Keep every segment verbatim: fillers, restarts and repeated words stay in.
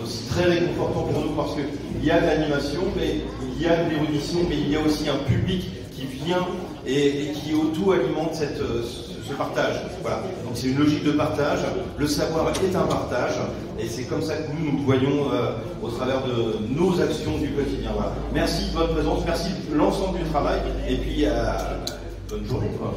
aussi très réconfortant pour nous parce qu'il y a de l'animation, mais il y a de l'érudition, mais il y a aussi un public qui vient et, et qui auto-alimente cette, ce, ce partage. Voilà. Donc c'est une logique de partage. Le savoir est un partage et c'est comme ça que nous nous voyons euh, au travers de nos actions du quotidien. Voilà. Merci de votre présence, merci de l'ensemble du travail et puis euh, bonne journée. Quoi.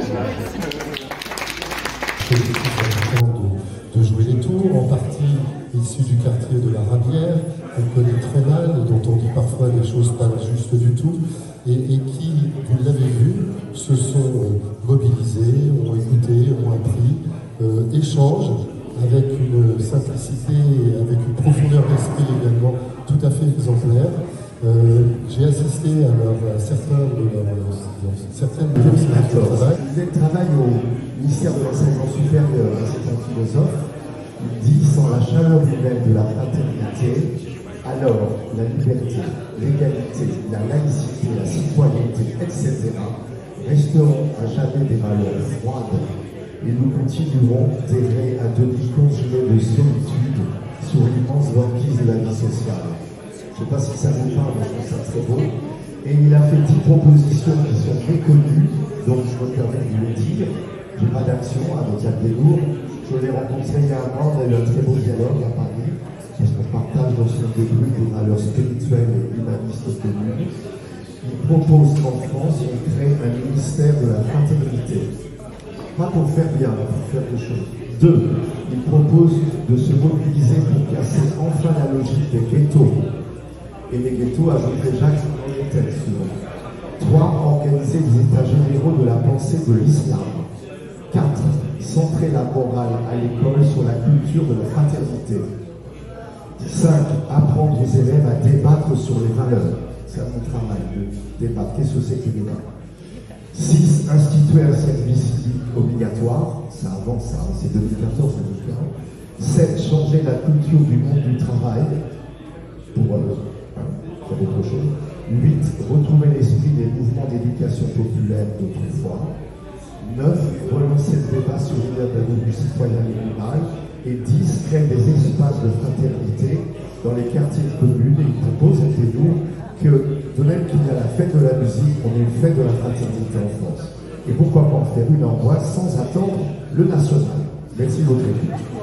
De, de jouer les tours, en partie issus du quartier de la Rabière, qu'on connaît très mal et dont on dit parfois des choses pas justes du tout, et, et qui, vous l'avez vu, se sont euh, mobilisés, ont écouté, ont appris, euh, échangent avec une simplicité et avec une profondeur d'esprit également tout à fait exemplaire. Euh, J'ai assisté à, leur, à certains de leurs certaines de leurs travail. Il travaille au ministère de l'enseignement supérieur, c'est un philosophe. Il dit sans la chaleur humaine de la fraternité, alors la liberté, l'égalité, la laïcité, la citoyenneté, et cetera resteront à jamais des valeurs froides et nous continuerons d'errer à demi congelés de solitude sur l'immense banquise de la vie sociale. Je ne sais pas si ça vous parle, mais je trouve ça très beau. Et il a fait dix propositions qui sont méconnues, donc je me permets de le dire. J'ai pas d'action avec Jacques Deslours. Je l'ai rencontré il y a un an, on a eu un très beau dialogue à Paris, parce qu'on partage dans son début des valeurs spirituelles et humanistes communes. Il propose qu'en France, on crée un ministère de la fraternité. Pas pour faire bien, mais pour faire des choses. Deux, il propose de se mobiliser pour casser enfin la logique des ghettos. Et les ghettos, ajouterait Jacques dans les textes. Trois, organiser les états généraux de la pensée de l'islam. Quatre, centrer la morale à l'école sur la culture de la fraternité. Cinq, apprendre aux élèves à débattre sur les valeurs. C'est mon travail de débattre. Qu'est-ce que c'est que le débat? Six, instituer un service civique obligatoire. Ça avance, ça, c'est deux mille quatorze, deux mille quinze. Sept, changer la culture du monde du travail. Pour euh, faire autre chose. Huit, retrouver l'esprit des mouvements d'éducation populaire d'autrefois. neuf, relancer le débat sur l'identité citoyen libéral. Et dix, créer des espaces de fraternité dans les quartiers de communes. Et il propose, écoutez-vous, que de même qu'il y a la fête de la musique, on ait une fête de la fraternité en France. Et pourquoi pas en faire une en bois sans attendre le national. Merci de votre écoute.